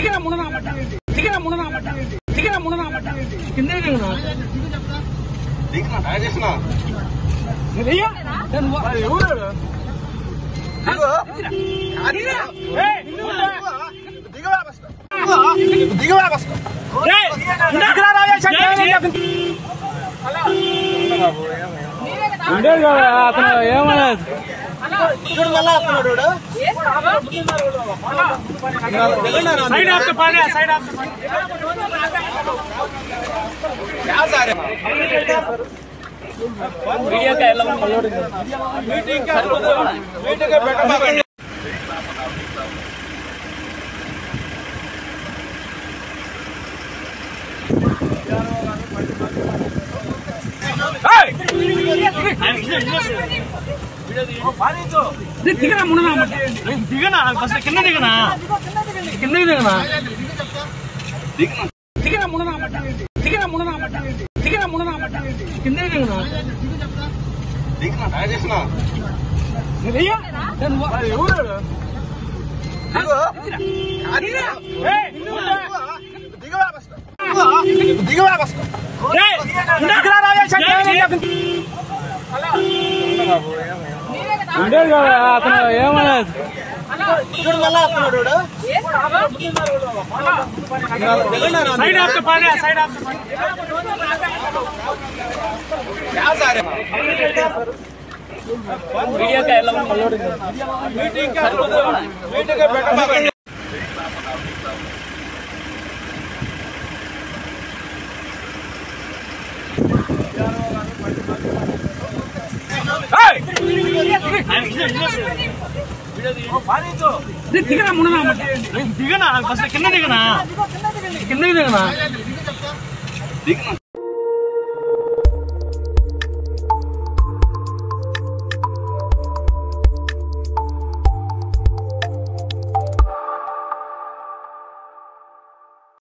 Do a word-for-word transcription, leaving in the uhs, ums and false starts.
దిగిన మునదామట దిగిన మునదామట దిగిన మునదామట కింద దిగినా దిగిన రాజేష్ణ దియ్యా నేను ఎవరు దిగో ఏయ్ దిగవా బస్ దిగవా బస్ ఏయ్ దిగరా రాజేష్ అలా బాబు అంటే అతను ఏమన్నది చూడు మళ్ళా అతను సైడ్ ఆఫ్ పాడే సైడ్ ఆఫ్ क्या सारे मीडिया का ಎಲ್ಲ ಅಪ್ಲೋಡ್ ಮೀಟಿಂಗ್ का ಮೀಟಿಂಗ್ का बैठा దిగనా ముననా దిగనా ఫస్ట్ కింద దిగనా కింద దిగనా దిగనా దిగనా ముననా దిగనా ముననా దిగనా ముననా కింద దిగనా దిగనా రాజేష్ణ దియ్యా నేను ఎవరు దిగో ఏయ్ దిగవా బస్ దిగవా బస్ ఏయ్ దిగరా రాజేష్ అలా బాబు అంటే అతను ఏమన్నది చూడు మళ్ళా అతను సైడ్ ఆఫ్ పాడే సైడ్ ఆఫ్ क्या सारे मीडिया का ಎಲ್ಲ ಅಪ್ಲೋಡ್ ಮೀಟಿಂಗ್ का ಮೀಟಿಂಗ್ का बैठा దిగనా ముననా దిగనా ఫస్ట్ కింద దిగనా కింద దిగనా దిగనా